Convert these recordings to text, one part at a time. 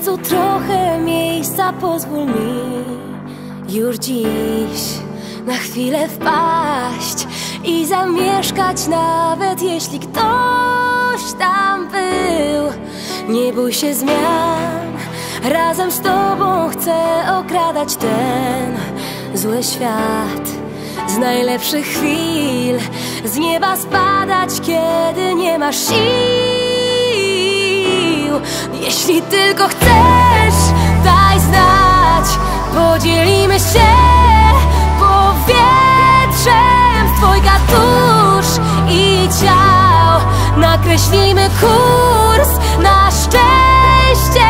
sercu trochę miejsca pozwól mi już dziś na chwilę wpaść i zamieszkać, nawet jeśli ktoś tam był. Nie bój się zmian, razem z tobą chcę okradać ten zły świat. Z najlepszych chwil z nieba spadać, kiedy nie masz sił. Jeśli tylko chcesz, daj znać, podzielimy się powietrzem z dwojga dusz i ciał. Nakreślimy kurs na szczęście.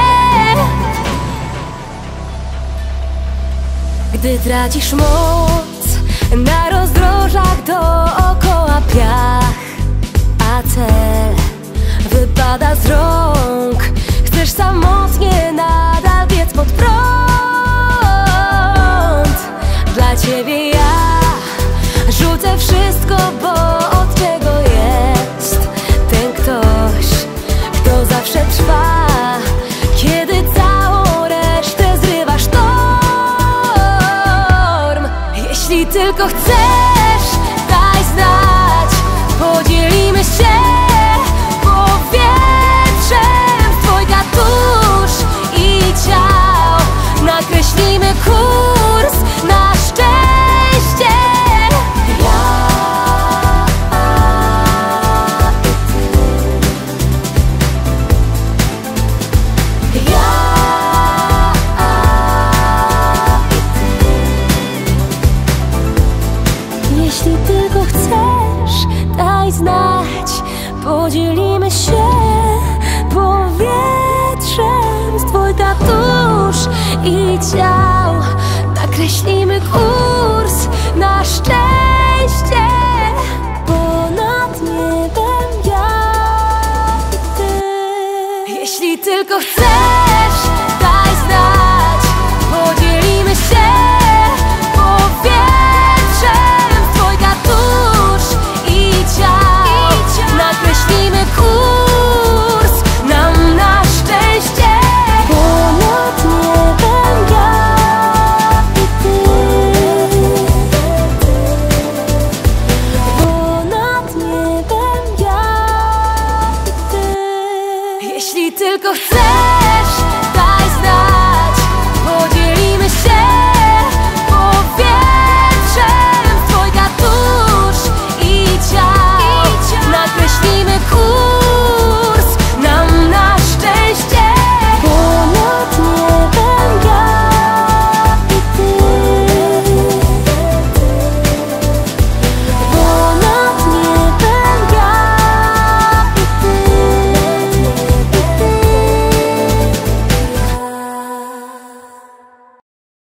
Gdy tracisz moc, na rozdrożach dookoła piach, a cel wypada z rąk. Chcesz samotnie nadal biec pod prąd. Dla ciebie ja rzucę wszystko, bo od czego jest ten ktoś, kto zawsze trwa, kiedy całą resztę zrywa sztorm. Jeśli tylko chcesz, daj znać, podzielimy się powietrzem z dwojga dusz i ciał. Nakreślimy kurs na szczęście. Ja i ty. Ja i ty. Jeśli tylko chcesz, daj znać, podzielimy się powietrzem z dwojga dusz i ciał. Nakreślimy kurs na szczęście. Ponad niebem ja i ty. Jeśli tylko chcesz,